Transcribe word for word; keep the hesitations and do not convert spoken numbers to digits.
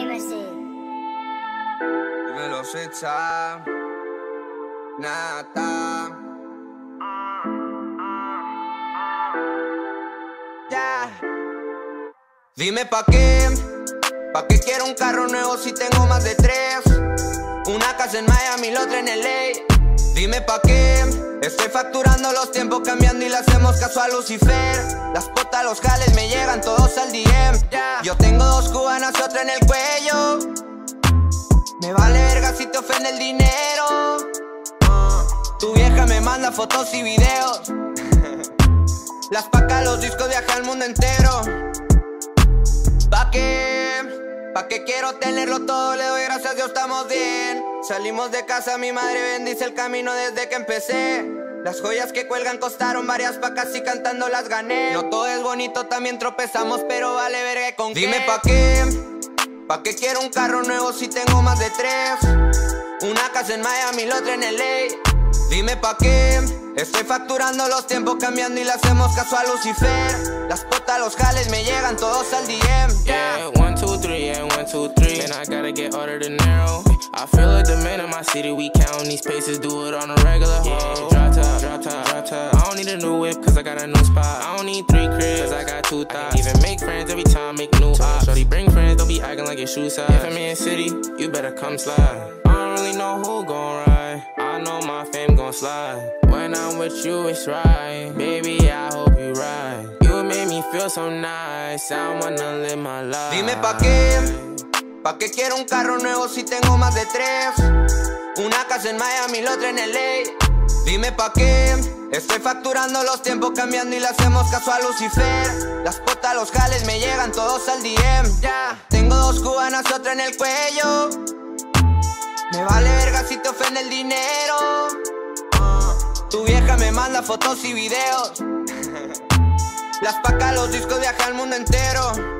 M C. Dímelo, Switcha. Nata. Ya. Dime pa' qué, pa' qué quiero un carro nuevo si tengo más de tres. Una casa en Miami, la otra en L A. Dime pa' qué, estoy facturando los tiempos cambiando y le hacemos caso a Lucifer. Las potas, los jales me llegan todos al D M. Yeah. Yo tengo dos cubanas y otra en el cuello. Me vale verga si te ofende el dinero. uh, Tu vieja me manda fotos y videos. Las pacas, los discos, viajan al mundo entero. ¿Pa' qué? ¿Pa' qué quiero tenerlo todo? Le doy gracias a Dios, estamos bien. Salimos de casa, mi madre bendice el camino desde que empecé. Las joyas que cuelgan costaron varias pacas y cantando las gané. No todo es bonito, también tropezamos, pero vale verga con qué. Dime pa' qué, pa' qué quiero un carro nuevo si tengo más de tres. Una casa en Miami, la otra en L A. Dime pa' qué, estoy facturando los tiempos cambiando y le hacemos caso a Lucifer. Las potas, los jales me llegan todos al D M. Yeah, yeah one, two, three, yeah, one, two, three. Man, I gotta get all of the narrow. I feel like the man in my city, we count these paces, do it on a regular. Yeah, drop top, drop top, drop top. I don't need a new whip, cause I got a new spot. I don't need three cribs, cause I got two thoughts. I can even make friends every time, make new ops. Shorty bring friends, don't be acting like your shoe size. If I'm in city, you better come slide. I don't really know who gon' ride, I know my fame gon' slide. When I'm with you, it's right. Baby, I hope you right. You made me feel so nice, I wanna live my life. Dime pa' qué, pa' qué quiero un carro nuevo si tengo más de tres. Una casa en Miami, la otra en L A. Dime pa' qué, estoy facturando los tiempos cambiando y le hacemos caso a Lucifer. Las potas, los jales me llegan todos al D M. Yeah. Tengo dos cubanas y otra en el cuello. Me vale verga si te ofende el dinero. uh, Tu vieja me manda fotos y videos. Las pacas, los discos, viajan al mundo entero.